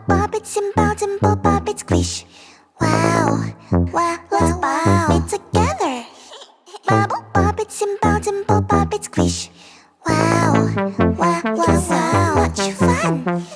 bop it, simple, dimple, pop it, squish. Wow, wow, let's bop it together. Bubble, bop it, simple, dimple, pop it, squish. Wow, wow, wow, so much fun.